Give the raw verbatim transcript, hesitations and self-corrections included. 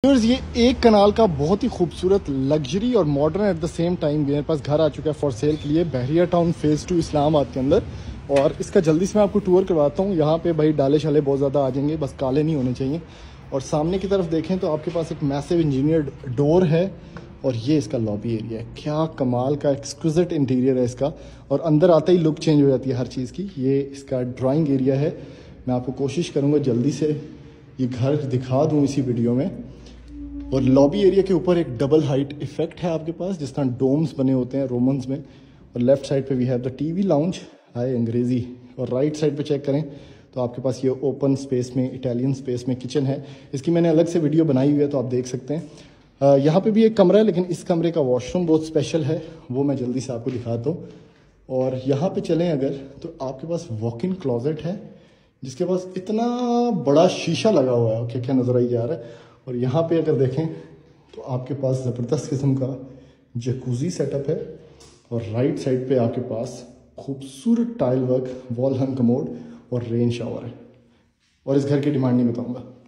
ये एक कनाल का बहुत ही खूबसूरत लग्जरी और modern at the same time मेरे पास घर आ चुका है फॉर सेल के लिए Bahria town phase two Islamabad के अंदर। और इसका जल्दी से मैं आपको टूर करवाता हूँ। यहाँ पे भाई डाले शाले बहुत ज़्यादा आ जाएंगे, बस काले नहीं होने चाहिए। और सामने की तरफ देखें तो आपके पास एक मैसिव इंजीनियर्ड डोर है और ये इसका लॉबी एरिया है। क्या कमाल का एक्सक्विजिट इंटीरियर है इसका, और अंदर आते ही लुक चेंज हो जाती है हर चीज़ की। ये इसका ड्राइंग एरिया है। मैं आपको कोशिश करूँगा जल्दी से ये घर दिखा दूँ इसी वीडियो में। और लॉबी एरिया के ऊपर एक डबल हाइट इफेक्ट है आपके पास, जिस तरह डोम्स बने होते हैं रोमन्स में। और लेफ्ट साइड पे we have the TV lounge, हाय अंग्रेजी। और राइट साइड पे चेक करें तो आपके पास ये ओपन स्पेस में इटालियन स्पेस में किचन है। इसकी मैंने अलग से वीडियो बनाई हुई है तो आप देख सकते हैं। यहाँ पे भी एक कमरा है, लेकिन इस कमरे का वॉशरूम बहुत स्पेशल है, वो मैं जल्दी से आपको दिखाता हूँ। और यहाँ पे चलें अगर तो आपके पास वॉक इन क्लॉजेट है, जिसके पास इतना बड़ा शीशा लगा हुआ है, क्या क्या नजर आई जा रहा है। और यहाँ पे अगर देखें तो आपके पास ज़बरदस्त किस्म का जकूजी सेटअप है। और राइट साइड पे आपके पास खूबसूरत tile work, wall hung commode और रेन शावर है। और इस घर की डिमांड नहीं बताऊंगा।